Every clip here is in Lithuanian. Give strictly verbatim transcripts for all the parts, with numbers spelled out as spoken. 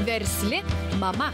Versli mama.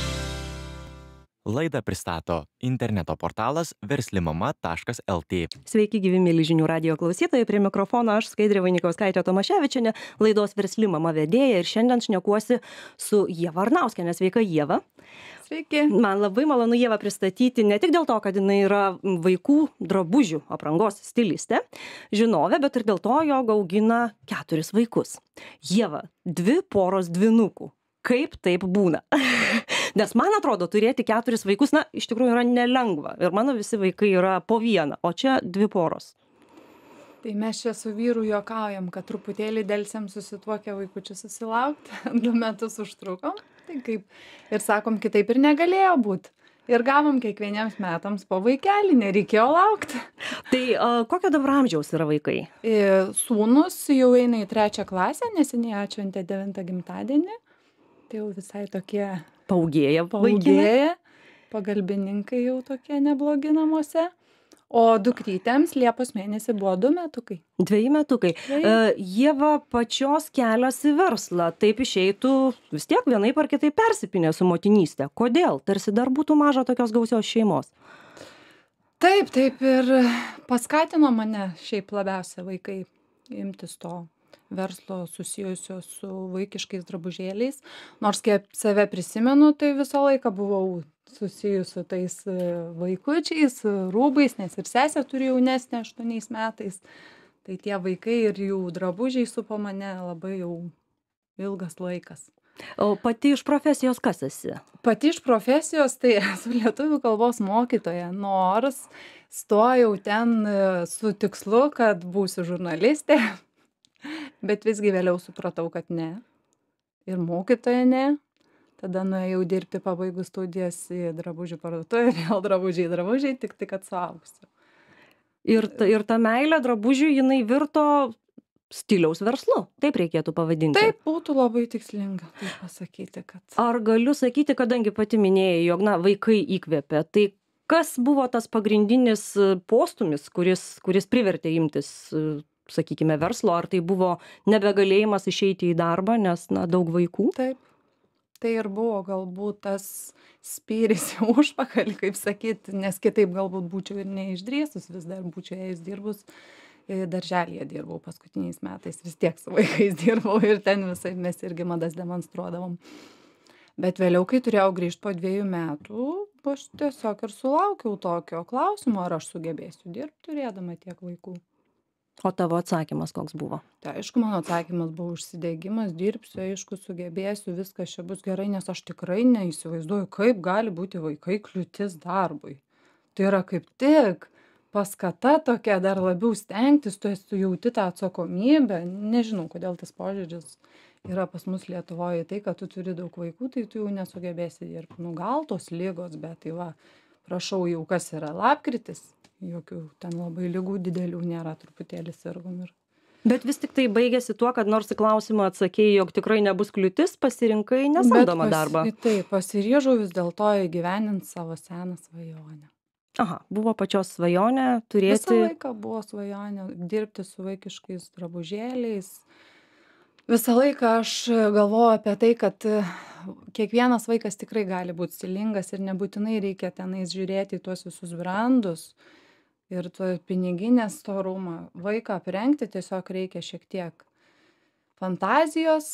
Laidą pristato interneto portalas verslimama taškas lt. Sveiki, gyvi mėly žinių radijo klausytojai, prie mikrofono aš Skaidrė Vainikauskaitė Tomaševičienė, laidos Verslimama vedėja, ir šiandien šnekuosi su Ieva Arnauskiene. Sveika, Ieva. Sveiki. Man labai malonu Ievą pristatyti ne tik dėl to, kad jinai yra vaikų drabužių aprangos stilistė, žinovė, bet ir dėl to, jog augina keturis vaikus. Ieva, dvi poros dvynukų. Kaip taip būna? Nes man atrodo, turėti keturis vaikus, na, iš tikrųjų yra nelengva. Ir mano visi vaikai yra po vieną, o čia dvi poros. Tai mes čia su vyru juokaujam, kad truputėlį dėlsiam susituokę vaikučių susilaukti. Du metus užtrukom. Tai kaip ir sakom, kitaip ir negalėjo būti. Ir gavom kiekvieniems metams po vaikelį, nereikėjo laukti. Tai uh, kokio dabar amžiaus yra vaikai? E, Sūnus jau eina į trečią klasę, neseniai atšventė devintą gimtadienį. Tai jau visai tokie Paugėja vaikinai. paugėję, pagalbininkai jau tokie neblogi namuose. O dukrytėms Liepos mėnesį buvo du metukai. Dveji metukai. Dveji. Uh, Ieva, pačios kelias į verslą, taip išeitų vis tiek vienaip ar kitaip persipinę su motinystė. Kodėl? Tarsi dar būtų maža tokios gausios šeimos. Taip, taip ir paskatino mane šiaip labiausia vaikai imtis to verslo susijusio su vaikiškais drabužėliais. Nors kaip save prisimenu, tai visą laiką buvau susijus su tais vaikučiais, rūbais, nes ir sesė turi jaunesnę aštuoniais metais. Tai tie vaikai ir jų drabužiai supo mane labai jau ilgas laikas. O pati iš profesijos kas esi? Pati iš profesijos tai esu lietuvių kalbos mokytoja, nors stojau ten su tikslu, kad būsiu žurnalistė. Bet visgi vėliau supratau, kad ne. Ir mokytoja ne. Tada nuėjau dirbti pabaigus studijas į drabužių parduotuvę, vėl drabužiai, drabužiai, tik tik kad suaugsiu. Ir ta, ir ta meilė drabužių, jinai virto stiliaus verslu, taip reikėtų pavadinti. Taip būtų labai tikslinga taip pasakyti, kad... Ar galiu sakyti, kadangi pati minėjai, jog na, vaikai įkvėpė, tai kas buvo tas pagrindinis postūmis, kuris, kuris privertė imtis, sakykime, verslo, ar tai buvo nebegalėjimas išeiti į darbą, nes na, daug vaikų? Taip. Tai ir buvo galbūt tas spyris į užpakalį, kaip sakyti, nes kitaip galbūt būčiau ir neišdrįsus, vis dar būčiau ėjus dirbus. Darželyje dirbau paskutiniais metais, vis tiek su vaikais dirbau ir ten visai mes irgi madas demonstruodavom. Bet vėliau, kai turėjau grįžti po dviejų metų, aš tiesiog ir sulaukiau tokio klausimo, ar aš sugebėsiu dirbti turėdama tiek vaikų. O tavo atsakymas koks buvo? Tai aišku, mano atsakymas buvo užsidegimas, dirbsiu, aišku, sugebėsiu, viskas čia bus gerai, nes aš tikrai neįsivaizduoju, kaip gali būti vaikai kliūtis darbui. Tai yra kaip tik paskata tokia dar labiau stengtis, tu esi jauti tą atsakomybę. Nežinau, kodėl tas požiūris yra pas mus Lietuvoje, tai, kad tu turi daug vaikų, tai tu jau nesugebėsi dirbti. Nu, gal tos ligos, bet tai va, prašau, jau kas yra lapkritis. Jokių ten labai ligų didelių nėra, truputėlį sirgom ir. Bet vis tik tai baigėsi tuo, kad nors į klausimą atsakėjai, jog tikrai nebus kliūtis, pasirinkai nesamdomą pas, darbą. Taip, pasiryžau vis dėlto įgyvendinti savo seną svajonę. Aha, buvo pačios svajonė turėti... Visą laiką buvo svajonė dirbti su vaikiškais drabužėliais. Visą laiką aš galvoju apie tai, kad kiekvienas vaikas tikrai gali būti stilingas ir nebūtinai reikia tenais žiūrėti į tuos visus brandus. Ir to piniginės storumą. Vaiką aprengti tiesiog reikia šiek tiek fantazijos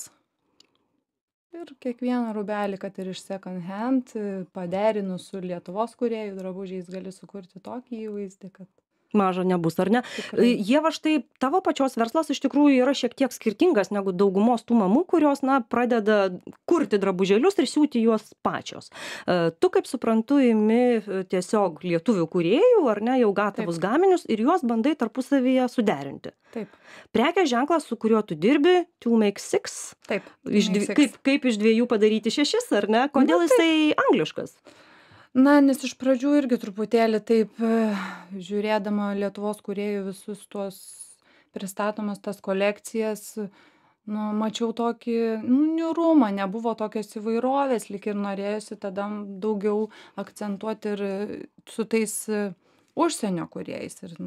ir kiekvieną rūbelį, kad ir iš second hand, paderinus su Lietuvos kūrėjų drabužiais gali sukurti tokį įvaizdį, kad... Mažo nebus, ar ne? Tikrai. Ieva, štai tavo pačios verslas iš tikrųjų yra šiek tiek skirtingas negu daugumos tų mamų, kurios, na, pradeda kurti drabužėlius ir siūti juos pačios. Tu, kaip suprantu, imi tiesiog lietuvių kūrėjų, ar ne, jau gatavus Taip. gaminius ir juos bandai tarpusavyje suderinti. Taip. Prekės ženklas, su kuriuo tu dirbi, two make six. Taip. Iš dvi, kaip, kaip iš dviejų padaryti šešis, ar ne? Kodėl Na, jisai angliškas? Na, nes iš pradžių irgi truputėlį taip, žiūrėdama Lietuvos kūrėjų visus tuos pristatomas tas kolekcijas, nu, mačiau tokį, nu, niūrumą, nebuvo tokios įvairovės, lyg ir norėjusi tada daugiau akcentuoti ir su tais užsienio kūrėjais. Ir, nu,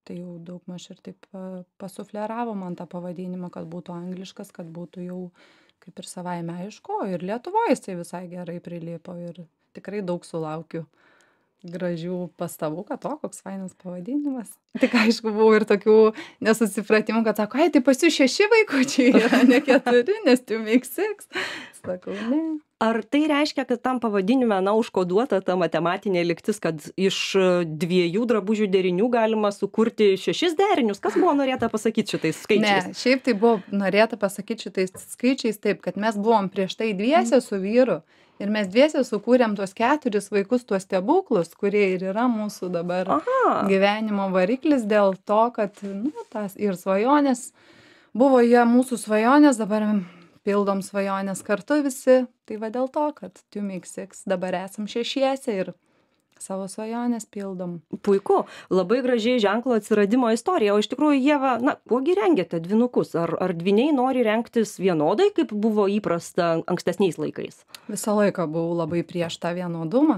Tai jau daugmaž ir taip pa pasufleravo man tą pavadinimą, kad būtų angliškas, kad būtų jau kaip ir savaime aišku, ir Lietuvoj jisai visai gerai prilipo ir tikrai daug sulaukiu gražių pastabų, kad o, koks fainas pavadinimas. Tik aišku, buvo ir tokių nesusipratimų, kad sako, ai, tai pas jūs šeši vaikučiai yra, ne keturi, nes tu make six. Sakau, ne. Ar tai reiškia, kad tam pavadinime, na, užkoduota ta matematinė lygtis, kad iš dviejų drabužių derinių galima sukurti šešis derinius? Kas buvo norėta pasakyti šitais skaičiais? Ne, šiaip tai buvo norėta pasakyti šitais skaičiais taip, kad mes buvom prieš tai dviese su vyru ir mes dviese sukūrėm tuos keturis vaikus, tuos stebuklus, kurie ir yra mūsų dabar Aha. gyvenimo variklis dėl to, kad, nu, tas ir svajonės, buvo jie mūsų svajonės, dabar pildom svajonės kartu visi, tai va dėl to, kad two make six, dabar esam šešiese ir savo svajonės pildom. Puiku, labai gražiai ženklo atsiradimo istorija, o iš tikrųjų, Ieva, na, kuogi rengiate dvynukus? Ar, ar dvyniai nori rengtis vienodai, kaip buvo įprasta ankstesniais laikais? Visą laiką buvau labai prieš tą vienodumą,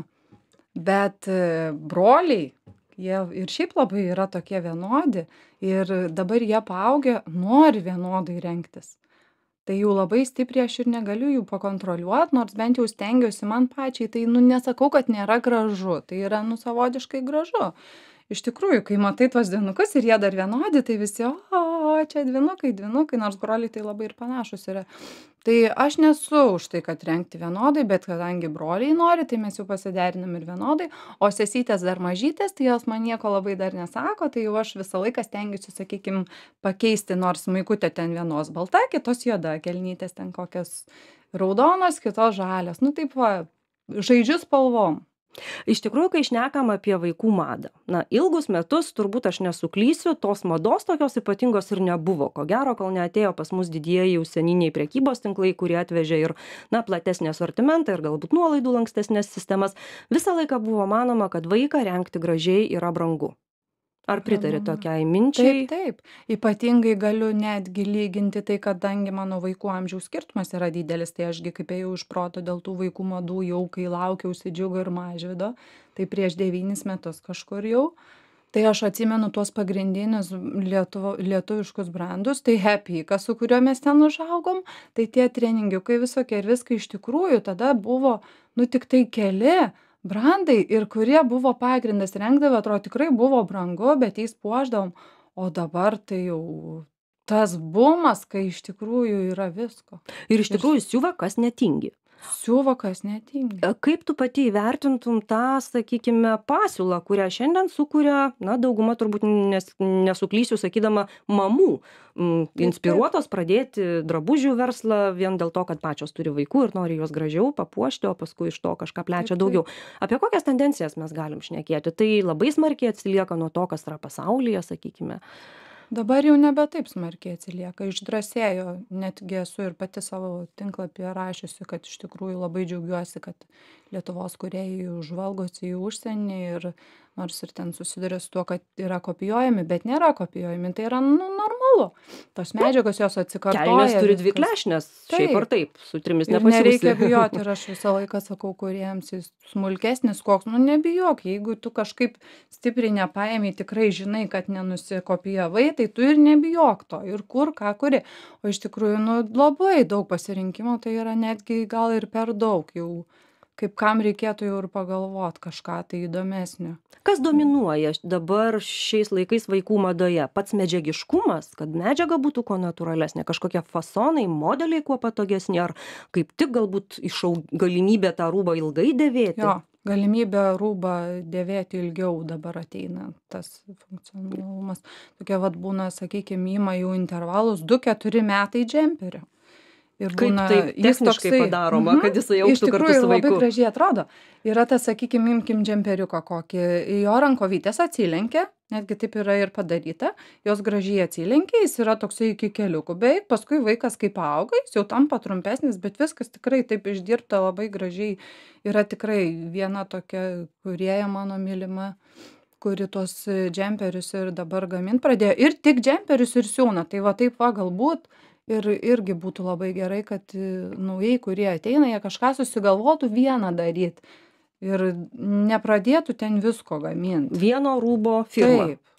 bet broliai, jie ir šiaip labai yra tokie vienodi ir dabar jie paaugę nori vienodai rengtis. Tai jau labai stipriai aš ir negaliu jų pakontroliuot, nors bent jau stengiuosi man pačiai, tai, nu, nesakau, kad nėra gražu, tai yra, nu, savotiškai gražu. Iš tikrųjų, kai matai tuos dvynukus ir jie dar vienodi, tai visi, o, čia dvynukai, dvynukai, nors broliai tai labai ir panašus yra. Tai aš nesu už tai, kad rengti vienodai, bet kadangi broliai nori, tai mes jau pasiderinam ir vienodai, o sesytės dar mažytės, tai jos man nieko labai dar nesako, tai jau aš visą laiką stengiuosi, sakykim, pakeisti, nors maikutė ten vienos balta, kitos juoda, kelnytės ten kokios raudonos, kitos žalios, nu taip va, žaidžiu spalvom. Iš tikrųjų, kai šnekam apie vaikų madą, na, ilgus metus, turbūt aš nesuklysiu, tos mados tokios ypatingos ir nebuvo. Ko gero, kol neatėjo pas mus didieji užsieniniai prekybos tinklai, kurie atvežė ir, na, platesnį asortimentą ir galbūt nuolaidų lankstesnės sistemas, visą laiką buvo manoma, kad vaiką rengti gražiai yra brangu. Ar pritari tokiai minčiai? Taip, taip. Ypatingai galiu netgi lyginti tai, kadangi mano vaikų amžiaus skirtumas yra didelis, tai ašgi kaip ėjau iš proto dėl tų vaikų madų jau, kai laukiausi Džiugo ir Mažvydo, tai prieš devynis metus kažkur jau. Tai aš atsimenu tuos pagrindinius lietuvo, lietuviškus brandus, tai Happy, kas su kuriuo mes ten užaugom, tai tie treningiukai visokie ir viskai iš tikrųjų tada buvo, nu, tik tai keli brandai ir kurie buvo pagrindas rengdavo, atrodo tikrai buvo brangu, bet jais puošdavom, o dabar tai jau tas bumas, kai iš tikrųjų yra visko. Ir iš tikrųjų siuva, kas netingi. Siuva, kas netingi. Kaip tu pati įvertintum tą, sakykime, pasiūlą, kurią šiandien sukuria, na, dauguma turbūt nes, nesuklysiu, sakydama, mamų, m, inspiruotos pradėti drabužių verslą vien dėl to, kad pačios turi vaikų ir nori juos gražiau papuošti, o paskui iš to kažką plečia daugiau. Apie kokias tendencijas mes galim šnekėti? Tai labai smarkiai atsilieka nuo to, kas yra pasaulyje, sakykime. Dabar jau nebe taip smarkiai atsilieka, išdrąsėjo, netgi esu ir pati savo tinklapyje rašiusi, kad iš tikrųjų labai džiaugiuosi, kad Lietuvos kūrėjai žvalgosi į užsienį ir nors ir ten susiduria su tuo, kad yra kopijuojami, bet nėra kopijuojami, tai yra, nu, normalu. Tos medžiagos jos atsikartoja. Kelnės turi dvi klešnės, šiaip ar taip, su trimis nepasiūsi. Ir nereikia bijoti, ir aš visą laiką sakau, kuriems jis smulkesnis koks, nu nebijok, jeigu tu kažkaip stipriai nepaėmei, tikrai žinai, kad nenusikopijavai, tai tu ir nebijok to, ir kur, ką kuri. O iš tikrųjų, nu, labai daug pasirinkimo, tai yra netgi gal ir per daug jau, kaip kam reikėtų jau ir pagalvot kažką tai įdomesnio. Kas dominuoja dabar šiais laikais vaikų madoje? Pats medžiagiškumas, kad medžiaga būtų kuo natūralesnė, kažkokie fasonai, modeliai kuo patogesni, ar kaip tik galbūt išaug galimybė tą rūbą ilgai dėvėti? Jo, galimybė rūbą dėvėti ilgiau dabar ateina, tas funkcionalumas. Tokia vat būna, sakykime, ima jau intervalus du keturi metai džemperio. Ir kaip būna, tai techniškai toksai, padaroma, mm -hmm, kad jisai aukštų kartu su vaiku. Iš tikrųjų labai gražiai atrodo. Yra tas, sakykime, imkim džemperiuką kokį, jo rankovytės atsilenkia, netgi taip yra ir padaryta, jos gražiai atsilenkia, jis yra toksai iki keliukų, beveik paskui vaikas kaip auga, jis jau tampa trumpesnis, bet viskas tikrai taip išdirbta labai gražiai. Yra tikrai viena tokia kūrėja mano mylima, kuri tuos džemperius ir dabar gamint pradėjo, ir tik džemperius ir siūna, tai va taip va galbūt. Ir irgi būtų labai gerai, kad naujai, kurie ateina, jie kažką susigalvotų vieną daryti ir nepradėtų ten visko gaminti. Vieno rūbo firma. Taip.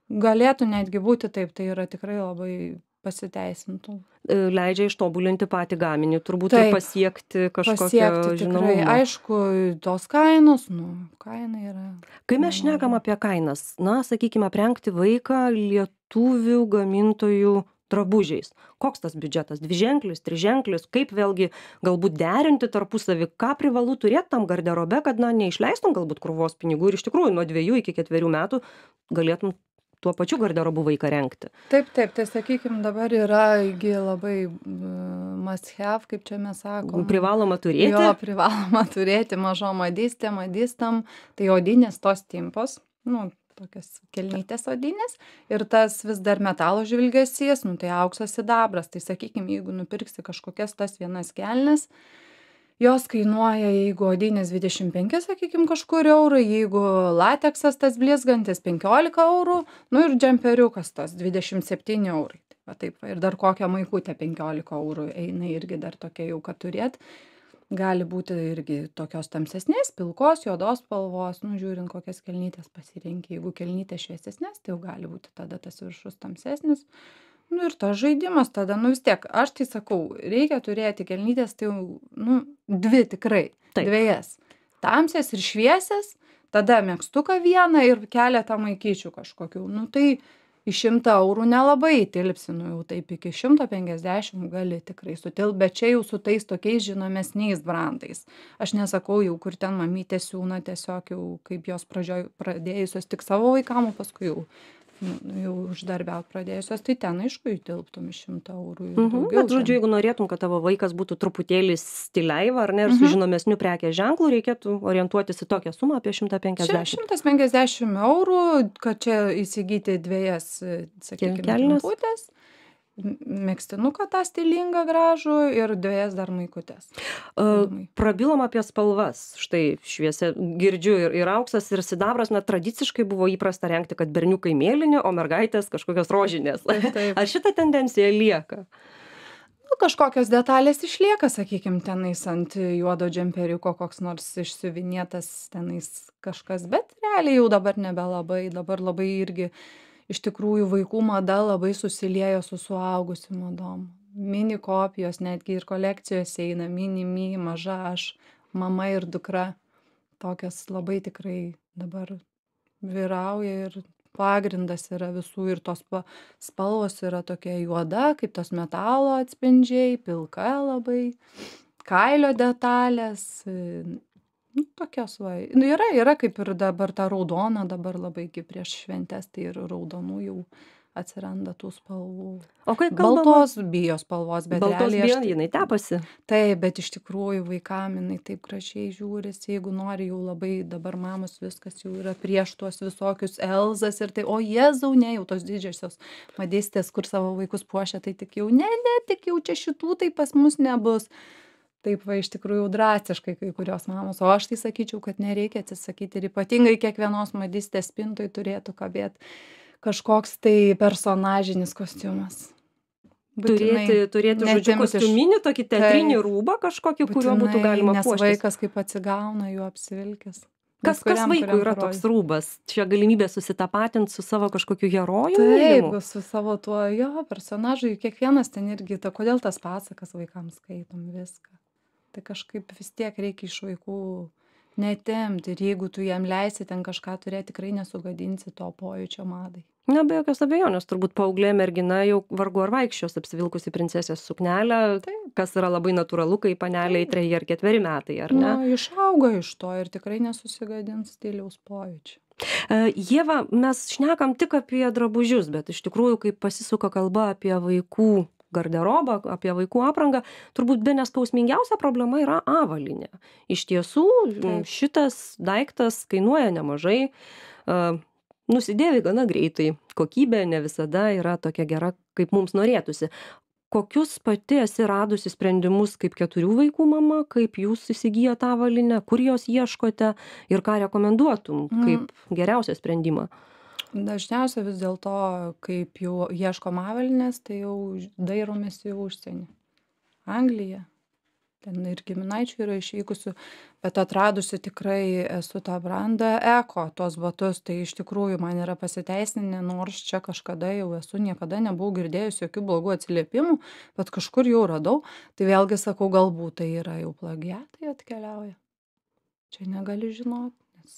Galėtų netgi būti taip, tai yra tikrai labai pasiteisintų. E, Leidžia ištobulinti patį gaminį, turbūt ir Taip, pasiekti kažkokio pasiekti tikrai. žinomumo. Aišku, tos kainos, nu, kaina yra. Kai mes šnekam apie kainas, na, sakykime, aprengti vaiką lietuvių gamintojų drabužiais. Koks tas biudžetas? Dviženklis, triženklis? Kaip vėlgi galbūt derinti tarpusavį? Ką privalu turėti tam garderobe, kad, na, neišleistum galbūt krūvos pinigų ir iš tikrųjų nuo dviejų iki ketverių metų galėtum tuo pačiu garderobu vaiką rengti. Taip, taip, tai sakykime, dabar yra gi labai uh, must have, kaip čia mes sakom. Privaloma turėti. Jo, privaloma turėti mažom madystė, madystam, tai odinės tos timpos, nu, tokias kelnytės odinės, ir tas vis dar metalo žvilgesys, nu, tai auksas sidabras, tai sakykime, jeigu nupirksi kažkokias tas vienas kelnes, jos kainuoja, jeigu odinės dvidešimt penki, sakykime, kažkur eurų, jeigu lateksas tas blizgantis penkiolika eurų, nu ir džemperiukas tas dvidešimt septyni eurai. Va taip, va, ir dar kokią maikutę penkiolika eurų eina irgi dar tokia jau, kad turėt. Gali būti irgi tokios tamsesnės, pilkos, juodos spalvos, nu žiūrint, kokias kelnytės pasirinki. Jeigu kelnytės šviesesnės, tai jau gali būti tada tas viršus tamsesnis. Nu ir tas žaidimas tada, nu vis tiek, aš tai sakau, reikia turėti kelnytės, tai jau, nu, dvi tikrai, Taip. dviejas. Tamsias ir šviesias, tada megztuką vieną ir keletą maikyčių kažkokių. Nu tai į šimtą eurų nelabai įtilpsi, nu jau taip iki šimto penkiasdešimt gali tikrai sutilpt, bet čia jau su tais tokiais žinomesniais brandais. Aš nesakau jau, kur ten mamytė siūna, tiesiog jau kaip jos pradžioj pradėjusios tik savo vaikam, o paskui jau nu, jau uždarbiaut pradėjusios, tai ten aišku įtilptum iš šimto eurų. Mhm, bet žodžiu, jeigu norėtum, kad tavo vaikas būtų truputėlį stiliaiva, ar ne, ir su Mhm. žinomesniu prekės ženklu, reikėtų orientuotis į tokią sumą apie šimtą penkiasdešimt. šimtas penkiasdešimt eurų, kad čia įsigyti dviejas, sakykime, Kelnes. trumputės, megztinuką tą stilingą gražų ir dviejas dar maikutės. Uh, prabilom apie spalvas. Štai šviesia, girdžiu ir, ir auksas, ir sidabras, na, tradiciškai buvo įprasta rengti, kad berniukai mėlyni, o mergaitės kažkokios rožinės. Taip, taip. Ar šita tendencija lieka? Nu, kažkokios detalės išlieka, sakykime, tenais ant juodo džemperiuko koks nors išsiuvinėtas tenais kažkas, bet realiai jau dabar nebelabai, dabar labai irgi iš tikrųjų vaikų mada labai susiliejo su suaugusių madom. Mini kopijos, netgi ir kolekcijos eina, mini, mi, maža aš, mama ir dukra. Tokios labai tikrai dabar vyrauja ir pagrindas yra visų ir tos pa- spalvos yra tokia juoda, kaip tos metalo atspindžiai, pilka labai, kailio detalės, e, nu, tokios va. Nu, yra, yra kaip ir dabar ta raudona, dabar labai iki prieš šventes, tai ir raudonų jau atsiranda tų spalvų. O kai kalbama... Baltos bijo spalvos, bet Baltos realiai aš bijo, tai- jinai tepasi. Taip, bet iš tikrųjų vaikam jinai taip gražiai žiūrisi, jeigu nori jau labai dabar mamos viskas jau yra prieš tuos visokius Elzas ir tai, o Jėzau, ne, jau tos didžiosios madystės, kur savo vaikus puošia, tai tik jau, ne, ne, tik jau čia šitų tai pas mus nebus. Taip va, iš tikrųjų drastiškai kai kurios mamos, o aš tai sakyčiau, kad nereikia atsisakyti ir ypatingai kiekvienos madystės spintoj turėtų kabėti kažkoks tai personažinis kostiumas. Turėti, turėti žodžiu, neatimus iš- kostiuminį, tokį teatrinį Taip. rūbą kažkokį, kuriuo būtų galima nes puoštis. vaikas kaip atsigauna jų apsivilkęs. Kas, Bet kas kuriam- vaikui kuriam yra herojui. toks rūbas? Čia galimybė susitapatinti su savo kažkokiu heroju mylimu? Taip, su savo tuo, jo, personažai, kiekvienas ten irgi, ta, kodėl tas pasakas vaikams skaitom viską. Tai kažkaip vis tiek reikia iš vaikų netemti ir jeigu tu jam leisi ten kažką turėti, tikrai nesugadinsi to pojūčio madai. Na, be jokios abejonės, turbūt paauglė mergina jau vargu ar vaikščios apsivilkusi princesės suknelę, Taip. kas yra labai natūralu, kai paneliai treji ar ketveri metai, ar ne? Na, išauga iš to ir tikrai nesusigadins stiliaus pojūčio. E, Ieva, mes šnekam tik apie drabužius, bet iš tikrųjų, kai pasisuka kalba apie vaikų garderobą, apie vaikų aprangą, turbūt be neskausmingiausia problema yra avalynė. Iš tiesų, Taip. šitas daiktas kainuoja nemažai, e, nusidėvi gana greitai, kokybė ne visada yra tokia gera, kaip mums norėtųsi. Kokius pati esi radusi sprendimus kaip keturių vaikų mama, kaip jūs įsigijot avalynę, kur jos ieškote ir ką rekomenduotum kaip geriausią sprendimą? Dažniausiai vis dėlto, kaip jau ieškom avalynės, tai jau dairomės į užsienį. Anglija. ten ir giminaičių yra išvykusių, bet atradusi tikrai esu tą brandą eko, tuos batus, tai iš tikrųjų man yra pasiteisinę, nors čia kažkada jau esu, niekada nebuvau girdėjusi jokių blogų atsiliepimų, bet kažkur jau radau, tai vėlgi sakau, galbūt tai yra jau plagiatai atkeliauja. Čia negali žinoti.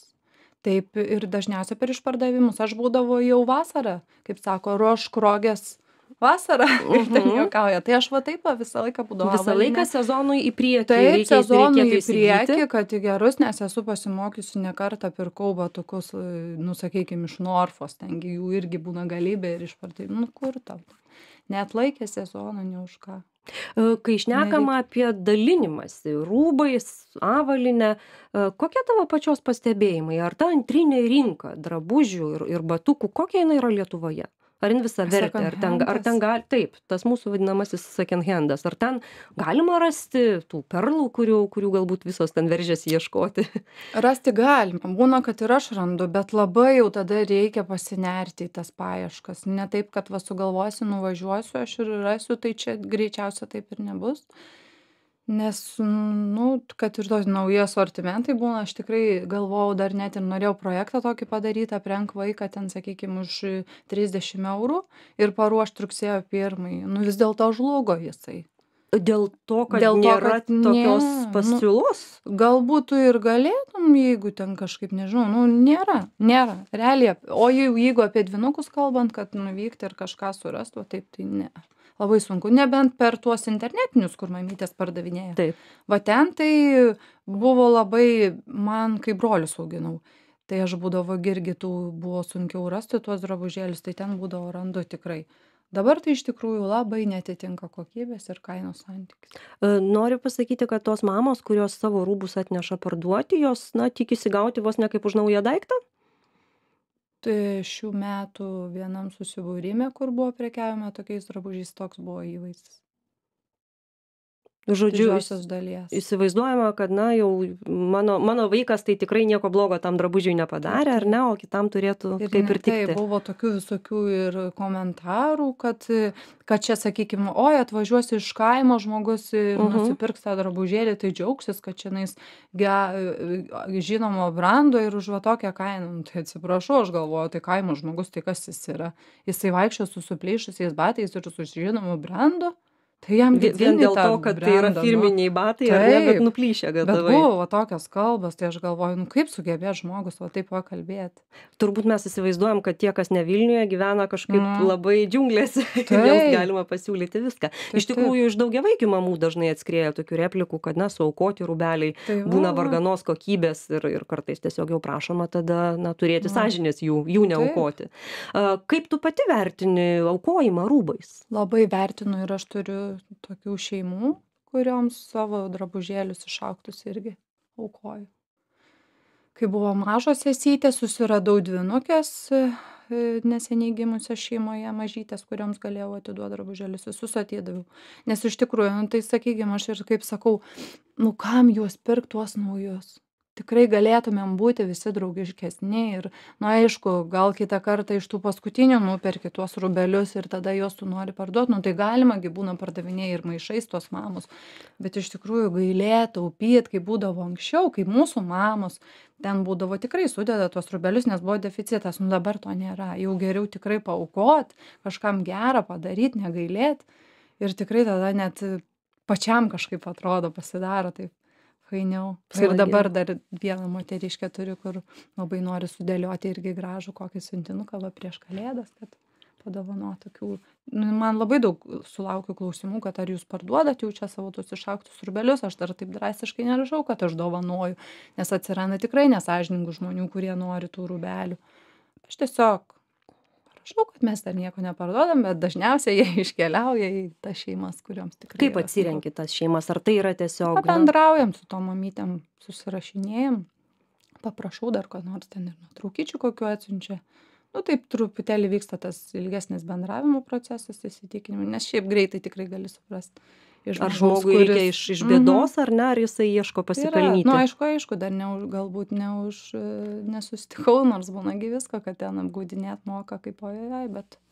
Taip ir dažniausiai per išpardavimus. Aš būdavo jau vasarą, kaip sako, ruošk roges vasarą, kaip ten juokauja. Tai aš va taip va, visą laiką būdavo. Visą laiką sezonui į priekį. Taip, reikia, sezonui į reikėtų priekį, įsigyti. kad į gerus, nes esu pasimokiusi ne kartą, pirkau batukus, nu, sakykime, iš Norfos, tengi jų irgi būna galybė ir išpardavimų. Nu, kur tau? Neatlaikė sezoną, ne už ką. E, Kai šnekama apie dalinimąsi rūbais, avalinę, e, kokie tavo pačios pastebėjimai? Ar ta antrinė rinka drabužių ir, ir batukų, kokia jinai yra Lietuvoje? Ar jin visą vertę? Ar ten, ar ten gali, taip, tas mūsų vadinamasis second handas. Ar ten galima rasti tų perlų, kurių, kurių galbūt visos ten veržiasi ieškoti? Rasti galima. Būna, kad ir aš randu, bet labai jau tada reikia pasinerti į tas paieškas. Ne taip, kad va sugalvosiu, nuvažiuosiu, aš ir rasiu, tai čia greičiausia taip ir nebus. Nes, nu, kad ir tos nauji asortimentai būna, aš tikrai galvojau, dar net ir norėjau projektą tokį padaryti, aprenk vaiką ten, sakykime, už trisdešimt eurų ir paruošti rugsėjo pirmai. Nu, vis dėlto žlugo jisai. Dėl to, kad Dėl to, nėra kad tokios ne, nu, pasiūlos? Galbūt tu ir galėtum, jeigu ten kažkaip, nežinau, nu, nėra, nėra, realiai. O jau jeigu apie dvynukus kalbant, kad nuvykti ir kažką surasti, o taip, tai ne. Labai sunku, nebent per tuos internetinius, kur mamytės pardavinėja. Taip. Va ten tai buvo labai, man kaip brolius auginau. Tai aš būdavo irgi tų buvo sunkiau rasti tuos drabužėlius, tai ten būdavo randu tikrai. Dabar tai iš tikrųjų labai netitinka kokybės ir kainos santykis. E, Noriu pasakyti, kad tos mamos, kurios savo rūbus atneša parduoti, jos, na, tikisi gauti vos ne kaip už naują daiktą? Tai šių metų vienam susibūrime, kur buvo prekiaujama tokiais drabužiais, toks buvo įvaizdis. Žodžiu, Didžiosios dalies. įsivaizduojama, kad, na, jau mano, mano vaikas tai tikrai nieko blogo tam drabužiui nepadarė, ar ne, o kitam turėtų Ir kaip ne, ir tikti. taip, buvo tokių visokių ir komentarų, kad, kad čia, sakykime, oi, atvažiuosi iš kaimo žmogus ir Mhm. nusipirks tą drabužėlį, tai džiaugsis, kad čia nais ge- žinomo brando ir už va tokią kainą. Nu, tai atsiprašau, aš galvoju, tai kaimo žmogus, tai kas jis yra? Jisai vaikščio su supleišusiais batais ir su žinomu brandu? Tai jam Vi- Vien vidinį dėl tą to, kad tai yra brandą, nu. firminiai batai, ar ne, bet Taip. nuplyšę Bet gatavai. buvo va tokios kalbos, tai aš galvoju, nu kaip sugebėjo žmogus va taip va kalbėti. Turbūt mes įsivaizduojam, kad tie, kas ne Vilniuje, gyvena kažkaip Nu. labai džiunglėse. Taip. Jiems galima pasiūlyti viską. Iš taip. tikrųjų, iš daugiavaikių mamų dažnai atskrieja tokių replikų, kad, na, suaukoti rūbeliai Tai va, būna va. varganos kokybės ir, ir kartais tiesiog jau prašoma tada, na, turėti Na. sąžinės jų, jų neaukoti. A, Kaip tu pati vertini aukojimą rūbais? Labai vertinu ir aš turiu tokių šeimų, kurioms savo drabužėlius išaugtus irgi aukoju. Kai buvo mažos sesytės, susiradau dvynukės e, neseniai gimusios šeimoje mažytės, kurioms galėjau atiduoti drabužėlius, visus atėdaviau. Nes iš tikrųjų, nu, tai sakykime, aš ir kaip sakau, nu kam juos pirkti tuos naujus? Tikrai galėtumėm būti visi draugiškesni ir, na, aišku, gal kitą kartą iš tų paskutinių nuperki tuos rūbelius ir tada juos tu nori parduoti, nu tai galima, gi būna pardavinėjai ir maišais tos mamos, bet iš tikrųjų gailėt, taupyt, kai būdavo anksčiau, kai mūsų mamos ten būdavo tikrai sudeda tuos rūbelius, nes buvo deficitas, nu dabar to nėra, jau geriau tikrai paaukot, kažkam gerą padaryti, negailėt ir tikrai tada net pačiam kažkaip atrodo pasidaro taip. Fainiau. Ir Smagiau. dabar dar vieną moteriškę turiu, kur labai nori sudėlioti irgi gražų kokį siuntinuką va prieš kalėdas, kad padovanot tokių. Nu, man labai daug sulaukiu klausimų, kad ar jūs parduodat jau čia savo tus išaugtus rūbelius, aš dar taip drastiškai nerašau, kad aš dovanoju, nes atsiranda tikrai nesąžiningų žmonių, kurie nori tų rūbelių. Aš tiesiog rašau, kad mes dar nieko neparduodam, bet dažniausiai jie iškeliauja į tas šeimas, kurioms tikrai. Kaip atsirenki tas šeimas? Ar tai yra tiesiog... na, Pabendraujam su tom mamytėm, susirašinėjam, paprašau dar ko nors ten ir nuotraukyčių kokiu atsiunčia. Nu taip truputėlį vyksta tas ilgesnis bendravimo procesas, įsitikinimų, nes šiaip greitai tikrai gali suprasti. Ar žmogui reikia iš, iš bėdos, ar ne, ar jisai ieško Yra, pasipelnyti? nu aišku, aišku, dar ne, už- galbūt ne už, e, nesusitikau, nors būnagi visko, kad ten apgaudinėt moka kaip ojai, bet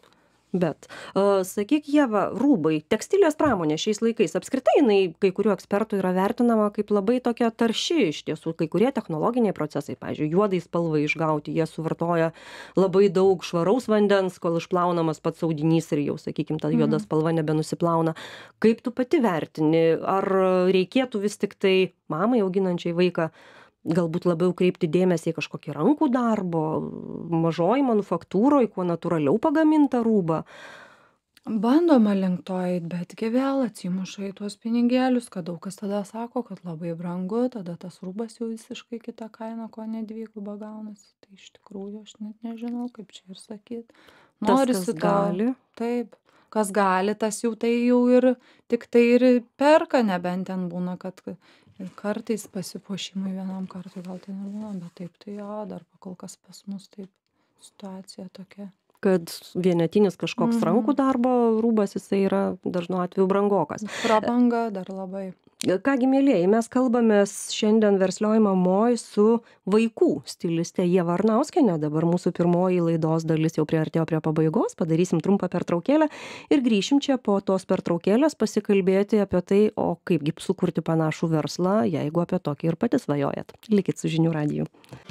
Bet, a, sakyk, Ieva, rūbai, tekstilės pramonė šiais laikais apskritai jinai kai kurių ekspertų yra vertinama kaip labai tokia tarši iš tiesų, kai kurie technologiniai procesai, pavyzdžiui, juodai spalvai išgauti, jie suvartoja labai daug švaraus vandens, kol išplaunamas pats audinys ir jau, sakykim, ta juoda spalva nebenusiplauna. Kaip tu pati vertini, ar reikėtų vis tik tai mamai auginančiai vaiką galbūt labiau kreipti dėmesį į kažkokį rankų darbo, mažoj manufaktūroj, kuo natūraliau pagamintą rūbą? Bandoma link to eit, betgi vėl atsimuša į tuos pinigėlius, kad daug kas tada sako, kad labai brangu, tada tas rūbas jau visiškai kita kaina, ko ne dviguba gaunasi. Tai iš tikrųjų aš net nežinau, kaip čia ir sakyt. Tas, Norisi kas to. gali. Taip. Kas gali, tas jau tai jau ir tik tai ir perka, nebent ten būna, kad kartais pasipuošimui vienam kartui gal tai nebūna, bet taip tai jo, dar kol kas pas mus taip situacija tokia. Kad vienetinis kažkoks Mhm. rankų darbo rūbas, jisai yra dažnu atveju brangokas. Prabanga dar labai. Kągi, mėlieji, mes kalbamės šiandien Verslioj mamoj su vaikų stiliste Ieva Arnauskiene. Dabar mūsų pirmoji laidos dalis jau priartėjo prie pabaigos, padarysim trumpą pertraukėlę ir grįšim čia po tos pertraukėlės pasikalbėti apie tai, o kaipgi sukurti panašų verslą, jeigu apie tokį ir pati svajojat. Likit su Žinių radiju.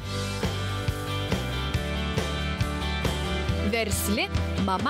Versli mama.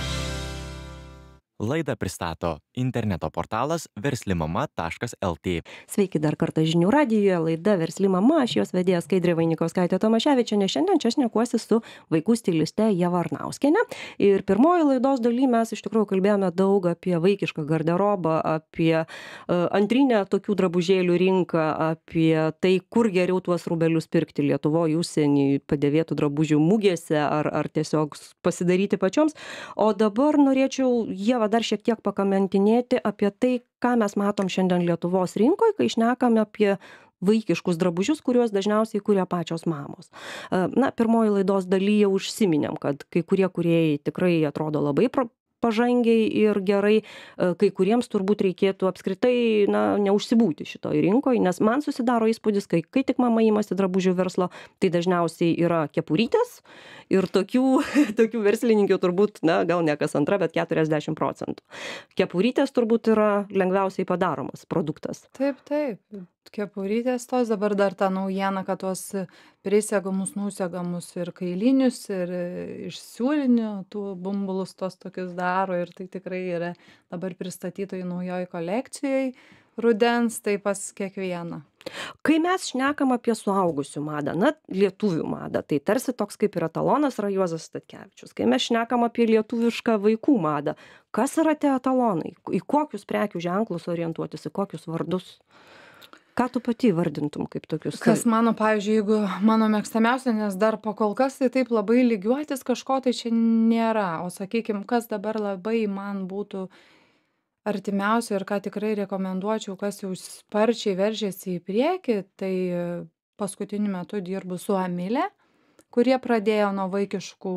Laidą pristato interneto portalas verslimama taškas lt. Sveiki dar kartą Žinių radijuje, laida Versli mama, aš jos vedėja Skaidrė Vainikauskaitė Tomaševičienė. Šiandien čia šnekuosi su vaikų stiliste Ieva Arnauskiene. Ir pirmoji laidos daly mes iš tikrųjų kalbėjome daug apie vaikišką garderobą, apie uh, antrinę tokių drabužėlių rinką, apie tai, kur geriau tuos rūbelius pirkti Lietuvoje, užsienį, padėvėtų drabužių mugėse ar, ar tiesiog pasidaryti pačioms. O dabar norėčiau Ieva dar šiek tiek pakomentinėti apie tai, ką mes matom šiandien Lietuvos rinkoje, kai šnekame apie vaikiškus drabužius, kuriuos dažniausiai kuria pačios mamos. Na, pirmoji laidos daly jau užsiminėm, kad kai kurie kūrėjai tikrai atrodo labai pro pažangiai ir gerai, kai kuriems turbūt reikėtų apskritai na, neužsibūti šitoj rinkoje, nes man susidaro įspūdis, kai, kai tik mama įmasi drabužių verslo, tai dažniausiai yra kepurytės ir tokių, tokių verslininkių turbūt, na, gal ne kas antra, bet keturiasdešimt procentų. Kepurytės turbūt yra lengviausiai padaromas produktas. Taip, taip. Kepurytės tos, dabar dar ta naujiena, kad tuos prisegamus, nusegamus ir kailinius, ir iš siūlinių tų bumbulus tos tokius daro ir tai tikrai yra dabar pristatytojai naujoj kolekcijai rudens, tai pas kiekvieną. Kai mes šnekam apie suaugusių madą, na, lietuvių madą, tai tarsi toks kaip ir etalonas yra Juozas Statkevičius. Kai mes šnekam apie lietuvišką vaikų madą, kas yra tie etalonai? Į kokius prekių ženklus orientuotis, į kokius vardus? Ką tu pati vardintum kaip tokius? Kas mano, pavyzdžiui, jeigu mano mėgstamiausia, nes dar po kol kas tai taip labai lygiuotis kažko tai čia nėra. O sakykime, kas dabar labai man būtų artimiausia ir ką tikrai rekomenduočiau, kas jau sparčiai veržėsi į priekį, tai paskutiniu metu dirbu su Amilė, kurie pradėjo nuo vaikiškų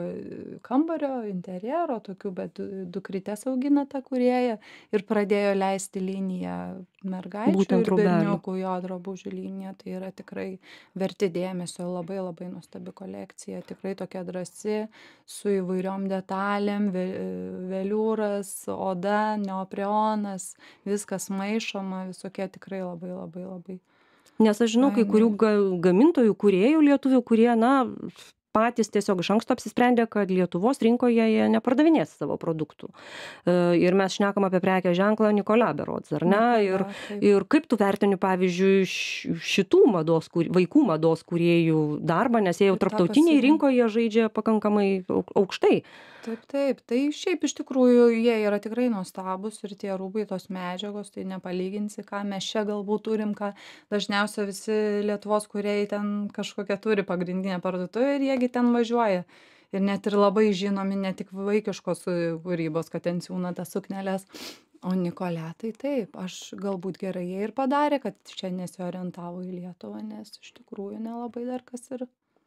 kambario, interjero, tokių, bet dukrytės augina ta kūrėja ir pradėjo leisti liniją mergaičių Būtent ir rūbelių. berniukų jo drabužių liniją. Tai yra tikrai verti dėmesio, labai labai nuostabi kolekcija, tikrai tokia drąsi, su įvairiom detalėm, ve- veliūras, oda, neopreonas, viskas maišoma, visokie tikrai labai labai labai. Nes aš žinau kai Fainai. kurių ga, gamintojų, kūrėjų lietuvių, kurie, na, patys tiesiog iš anksto apsisprendė, kad Lietuvos rinkoje jie nepardavinės savo produktų. E, Ir mes šnekam apie prekę ženklą Nikola berods, ar ne? Ir, Taip. ir kaip tu vertini, pavyzdžiui, š- šitų mados, kūr- vaikų mados kūrėjų darbą, nes jie jau Ir tą tarptautiniai pasirinkt. rinkoje žaidžia pakankamai au- aukštai. Taip, taip. Tai šiaip iš tikrųjų jie yra tikrai nuostabus ir tie rūbai, tos medžiagos, tai nepalyginsi, ką mes čia galbūt turim, ką dažniausiai visi Lietuvos kūrėjai ten kažkokią turi pagrindinę parduotuvę ir jiegi ten važiuoja. Ir net ir labai žinomi, ne tik vaikiškos kūrybos, kad ten siūna tas sukneles. O Nikolė, tai taip, aš galbūt gerai jie ir padarė, kad čia nesiorientavo į Lietuvą, nes iš tikrųjų nelabai dar kas ir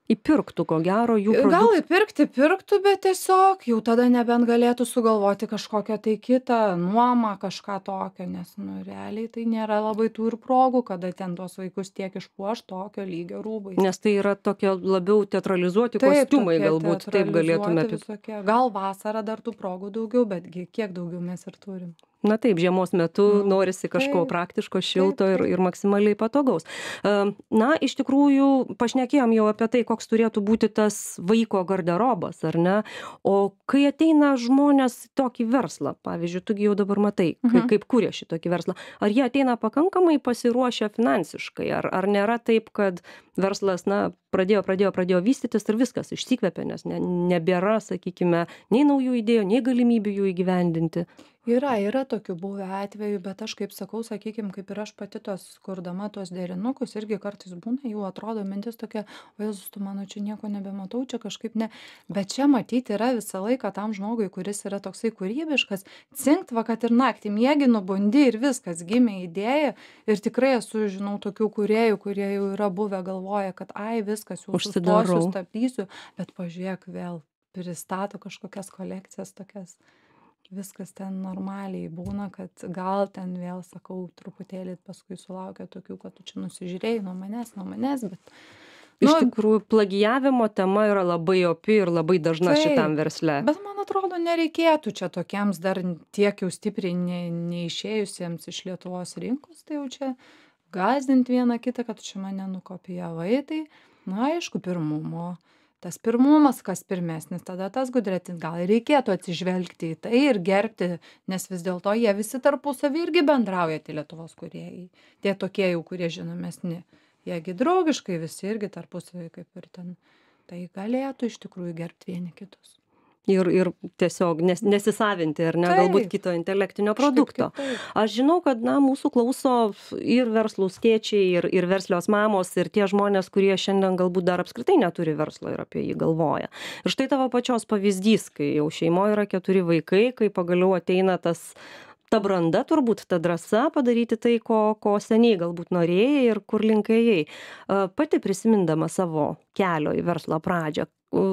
įpirktų, ko gero, jų Gal produktų. įpirkti pirktų, bet tiesiog jau tada nebent galėtų sugalvoti kažkokią tai kitą nuomą, kažką tokio, nes, nu, realiai tai nėra labai tų ir progų, kada ten tuos vaikus tiek išpuoš tokio lygio rūbais. Nes tai yra tokie labiau teatralizuoti Taip, kostiumai, tokie galbūt taip galėtume. teatralizuoti visokie. Gal vasarą dar tų progų daugiau, betgi kiek daugiau mes ir turim. Na taip, žiemos metu Nu, norisi kažko taip, praktiško, šilto ir, taip. ir maksimaliai patogaus. E, Na, iš tikrųjų, pašnekėjom jau apie tai, koks turėtų būti tas vaiko garderobas, ar ne? O kai ateina žmonės į tokį verslą, pavyzdžiui, tugi jau dabar matai, kaip, Mhm. kaip kūrė šitokį verslą, ar jie ateina pakankamai pasiruošę finansiškai, ar, ar nėra taip, kad verslas, na, pradėjo, pradėjo, pradėjo vystytis ir viskas išsikvėpė, nes ne, nebėra, sakykime, nei naujų idėjų, nei galimybių jų įgyvendinti. Yra, yra tokių buvę atvejų, bet aš kaip sakau, sakykim, kaip ir aš pati tos, kurdama tos derinukus, irgi kartais būna, jau atrodo mintis tokia, o Jėzus, tu mano čia nieko nebematau, čia kažkaip ne. Bet čia matyti yra visą laiką tam žmogui, kuris yra toksai kūrybiškas, cinkt va, kad ir naktį miegi, nubundi ir viskas, gimė idėja. Ir tikrai esu, žinau, tokių kūrėjų, kurie jau yra buvę, galvoja, kad ai, viskas, jau Užsidarau. sustosiu, stabdysiu, bet pažiūrėk vėl, pristato kažkokias kolekcijas tokias. Viskas ten normaliai būna, kad gal ten vėl, sakau, truputėlį paskui sulaukia tokių, kad tu čia nusižiūrėjai nuo manęs, nuo manęs, bet... Iš Nu, tikrųjų, plagijavimo tema yra labai opi ir labai dažna Taip, šitam versle. bet man atrodo, nereikėtų čia tokiems dar tiek jau stipriai ne, neišėjusiems iš Lietuvos rinkos, tai jau čia gąsdinti vieną kitą, kad čia mane nukopijavai, tai, na, aišku, pirmumo. Tas pirmumas, kas pirmesnis, tada tas gudretis, gal ir reikėtų atsižvelgti į tai ir gerbti, nes vis dėlto jie visi tarpusavį irgi bendrauja, tie Lietuvos kūrėjai. Tie tokie jau, kurie žinomesni. Jiegi draugiškai visi irgi tarpusavį kaip ir ten. Tai galėtų iš tikrųjų gerbti vieni kitus. Ir, ir tiesiog nes, nesisavinti, ar ne, Taip. galbūt kito intelektinio produkto. Kažkaip kitaip. Aš žinau, kad, na, mūsų klauso ir verslūs tėčiai, ir, ir verslios mamos, ir tie žmonės, kurie šiandien galbūt dar apskritai neturi verslo ir apie jį galvoja. Ir štai tavo pačios pavyzdys, kai jau šeimoje yra keturi vaikai, kai pagaliau ateina tas ta branda, turbūt ta drąsa padaryti tai, ko, ko seniai galbūt norėjai ir kur linkėjai. Pati prisimindama savo kelio į verslo pradžią,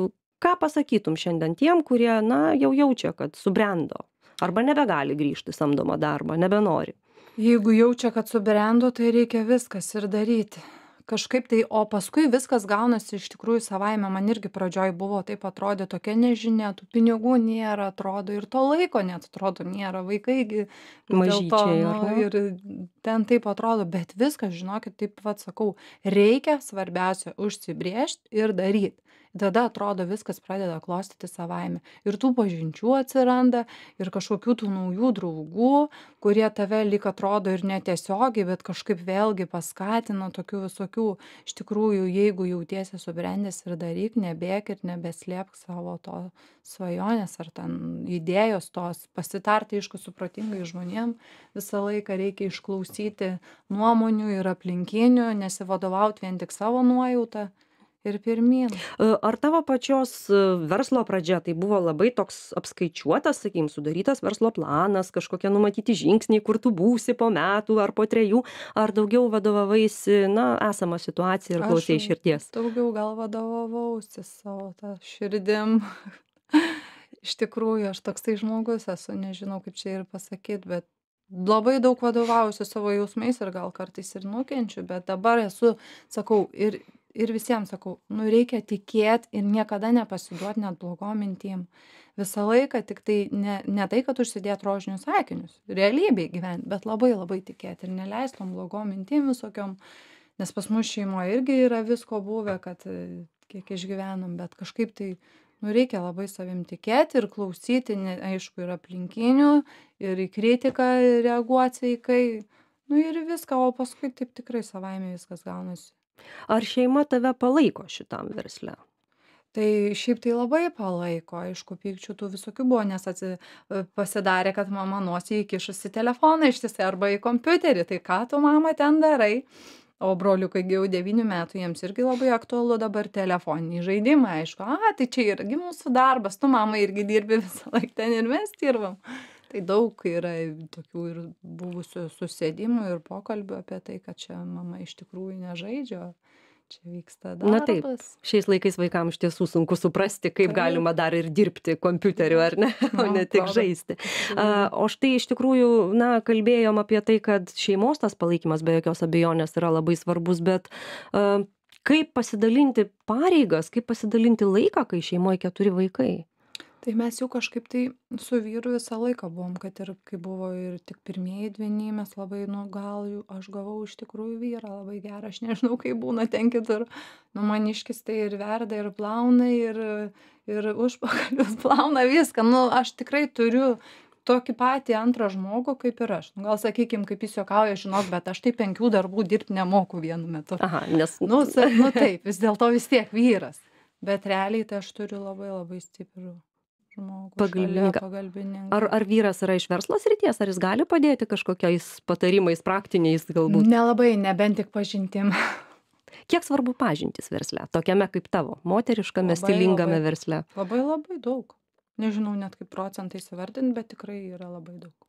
ką pasakytum šiandien tiem, kurie, na, jau jaučia, kad subrendo arba nebegali grįžti į samdomą darbą, nebenori? Jeigu jaučia, kad subrendo, tai reikia viskas ir daryti. Kažkaip tai, o paskui viskas gaunasi iš tikrųjų savaime. Man irgi pradžioj buvo taip atrodė tokia nežinia, tų pinigų nėra, atrodo, ir to laiko net atrodo nėra. Vaikai Mažyčiai, nu, ar ne? ir ten taip atrodo, bet viskas, žinokit, taip pat sakau, reikia svarbiausia užsibrėžti ir daryti. Tada atrodo viskas pradeda klostyti savaime. Ir tų pažinčių atsiranda, ir kažkokių tų naujų draugų, kurie tave lyg atrodo ir netiesiogiai, bet kažkaip vėlgi paskatina tokių visokių. Iš tikrųjų, jeigu jautiesi subrendęs ir daryk, nebėk ir nebeslėpk savo to svajonės ar ten idėjos tos, pasitarti, aišku, supratingai žmonėm. Visą laiką reikia išklausyti nuomonių ir aplinkinių, nesivadovauti vien tik savo nuojautą. Ir pirmyn. Ar tavo pačios verslo pradžia tai buvo labai toks apskaičiuotas, sakykim, sudarytas verslo planas, kažkokie numatyti žingsniai, kur tu būsi po metų ar po trejų, ar daugiau vadovavaisi, na, esamą situaciją ir klausėjai širdies? Daugiau gal vadovavausi savo tą širdim. Iš tikrųjų, aš toksai žmogus esu, nežinau kaip čia ir pasakyti, bet labai daug vadovausiu savo jausmais ir gal kartais ir nukenčiu, bet dabar esu, sakau, ir Ir visiems sakau, nu reikia tikėti ir niekada nepasiduoti net blogom mintim. Visą laiką tik tai ne, ne tai, kad užsidėt rožinius akinius, realybėj gyventi, bet labai labai tikėti ir neleistom blogom mintim visokiom, nes pas mus šeimoje irgi yra visko buvę, kad kiek išgyvenom, bet kažkaip tai, nu reikia labai savim tikėti ir klausyti, ne, aišku, ir aplinkinių, ir į kritiką reaguoti sveikai, nu ir viską, o paskui taip tikrai savaime viskas gaunasi. Ar šeima tave palaiko šitam versle? Tai šiaip tai labai palaiko, aišku, pykčių tų visokių buvo, nes atsi, pasidarė, kad mama nosį įkišusi telefoną ištisai arba į kompiuterį, tai ką tu, mama, ten darai? O broliukai jau devynių metų, jiems irgi labai aktualu dabar telefoniniai žaidimai, aišku, a, tai čia irgi mūsų darbas, tu, mama, irgi dirbi visą laiką ten ir mes dirbam. Tai daug yra tokių ir buvusių susėdimų ir pokalbių apie tai, kad čia mama iš tikrųjų nežaidžia. čia vyksta Na taip, darbas. šiais laikais vaikams iš tiesų sunku suprasti, kaip Taip. galima dar ir dirbti kompiuteriu, ar ne, o Man ne tik atrodo. žaisti. A, o štai iš tikrųjų, na, kalbėjom apie tai, kad šeimos tas palaikymas be jokios abejonės yra labai svarbus, bet a, kaip pasidalinti pareigas, kaip pasidalinti laiką, kai šeimoje keturi vaikai? Tai mes jau kažkaip tai su vyru visą laiką buvom, kad ir kai buvo ir tik pirmieji dvyniai, mes labai, nu gal jau aš gavau iš tikrųjų vyrą labai gerą, aš nežinau, kaip būna ten kitur. Nu, maniškis tai ir verda, ir plauna, ir, ir užpakalius plauna viską. Nu, aš tikrai turiu tokį patį antrą žmogų, kaip ir aš. Nu, gal sakykim, kaip jis juokauja, žinok, bet aš tai penkių darbų dirbti nemoku vienu metu. Aha, nes... Nu, sa- nu taip, vis dėlto vis tiek vyras. Bet realiai tai aš turiu labai labai stiprų žmogų. Pagalbininką. šalia, pagalbininką. Ar, ar vyras yra iš verslo srities, ar jis gali padėti kažkokiais patarimais, praktiniais galbūt? Nelabai, nebent tik pažintim. Kiek svarbu pažintis versle, tokiame kaip tavo, moteriškame, Labai, stilingame labai. versle? Labai labai daug. Nežinau net kaip procentais įvardinti, bet tikrai yra labai daug.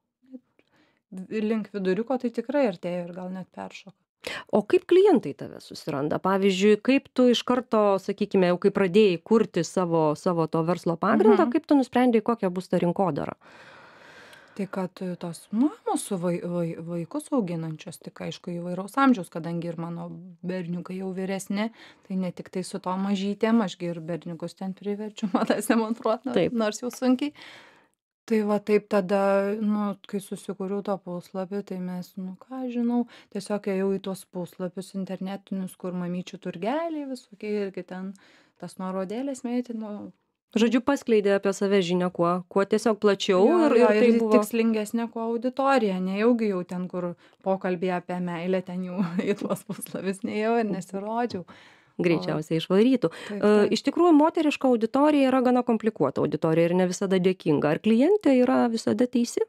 Link viduriuko tai tikrai artėja ir gal net peršoka. O kaip klientai tave susiranda? Pavyzdžiui, kaip tu iš karto, sakykime, jau kai pradėjai kurti savo, savo to verslo pagrindą, Mhm. kaip tu nusprendėjai, kokia bus ta rinkodara? Tai kad e, tos mamos su vai, vai, vaikus auginančios, tik aišku įvairaus amžiaus, kadangi ir mano berniukai jau vyresni, tai ne tik tai su to mažytėm, ašgi ir berniukus ten priverčiu matas demonstruoti, Taip. nors jau sunkiai. Tai va taip tada, nu, kai susikūriau tą puslapį, tai mes, nu ką žinau, tiesiog ėjau į tuos puslapius internetinius, kur mamyčių turgeliai visokie irgi ten tas nuorodėlės mėtį, nu, Žodžiu, paskleidė apie save žinią kuo, kuo tiesiog plačiau jo, ir, jo, ir tai ir buvo... tikslingesnė kuo auditorija, nejaugi jau ten, kur pokalbė apie meilę, ten jau į tuos puslapius nejau ir nesirodžiau. Greičiausiai išvarytų. Taip, E, taip. Iš tikrųjų, moteriška auditorija yra gana komplikuota auditorija ir ne visada dėkinga. Ar klientė yra visada teisi?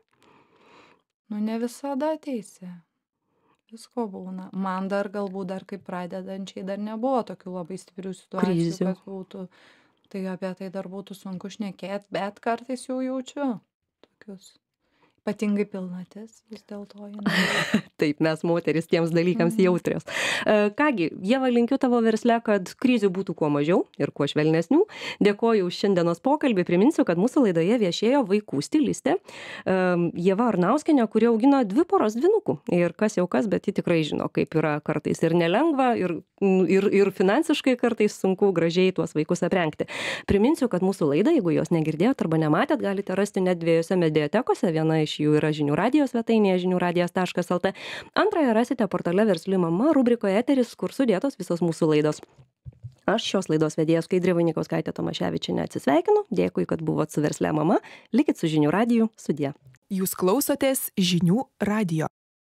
Nu, ne visada teisė. Visko būna. Man dar galbūt dar kaip pradedančiai dar nebuvo tokių labai stiprių situacijų, Krizių. kad būtų, tai apie tai dar būtų sunku šnekėti, bet kartais jau jaučiu tokius. Ypatingai pilnatis, vis dėlto jinai. Taip, mes moteris tiems dalykams Mhm. jautrios. E, Kągi, Ieva, linkiu tavo versle, kad krizių būtų kuo mažiau ir kuo švelnesnių. Dėkoju už šiandienos pokalbį. Priminsiu, kad mūsų laidoje viešėjo vaikų stilistė e, Ieva Arnauskienė, kuri augina dvi poras dvynukų. Ir kas jau kas, bet ji tikrai žino, kaip yra kartais ir nelengva, ir, ir, ir finansiškai kartais sunku gražiai tuos vaikus aprengti. Priminsiu, kad mūsų laidą, jeigu jos negirdėjot arba nematėt, galite rasti net dviejose mediatekose. Viena iš jų yra žinių radijo svetainėje žinių radijas taškas lt. Antrąją rasite portale Versli mama rubrikoje Eteris, kur sudėtos visos mūsų laidos. Aš šios laidos vedėja Skaidrė Vainikauskaitė Tomaševičienė atsisveikinu. Dėkui, kad buvot su Versle mama. Likit su žinių radiju. Sudie. Jūs klausotės žinių radijo.